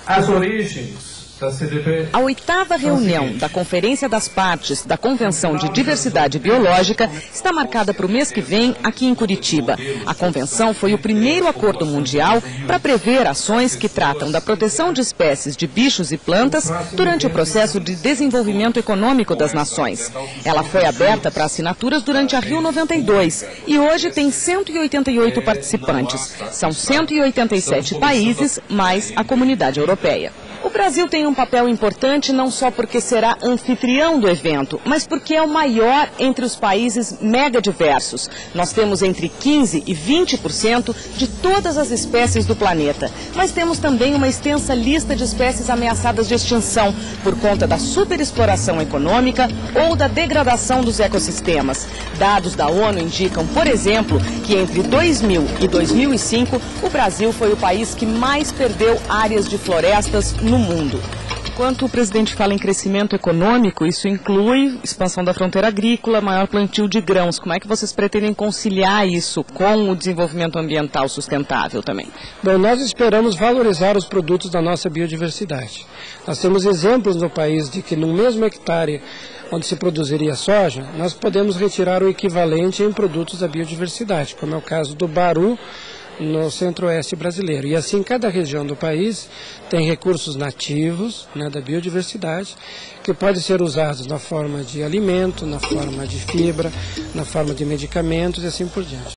As origens da CDB... A 8ª reunião da Conferência das Partes da Convenção de Diversidade Biológica está marcada para o mês que vem aqui em Curitiba. A convenção foi o primeiro acordo mundial para prever ações que tratam da proteção de espécies de bichos e plantas durante o processo de desenvolvimento econômico das nações. Ela foi aberta para assinaturas durante a Rio 92 e hoje tem 188 participantes. São 187 países, mais a comunidade europeia. O Brasil tem um papel importante não só porque será anfitrião do evento, mas porque é o maior entre os países megadiversos. Nós temos entre 15% e 20% de todas as espécies do planeta. Mas temos também uma extensa lista de espécies ameaçadas de extinção por conta da superexploração econômica ou da degradação dos ecossistemas. Dados da ONU indicam, por exemplo, que entre 2000 e 2005, o Brasil foi o país que mais perdeu áreas de florestas no mundo. Enquanto o presidente fala em crescimento econômico, isso inclui expansão da fronteira agrícola, maior plantio de grãos. Como é que vocês pretendem conciliar isso com o desenvolvimento ambiental sustentável também? Bom, nós esperamos valorizar os produtos da nossa biodiversidade. Nós temos exemplos no país de que no mesmo hectare onde se produziria soja, nós podemos retirar o equivalente em produtos da biodiversidade, como é o caso do Baru, no centro-oeste brasileiro. E assim, cada região do país tem recursos nativos, né, da biodiversidade, que podem ser usados na forma de alimento, na forma de fibra, na forma de medicamentos e assim por diante.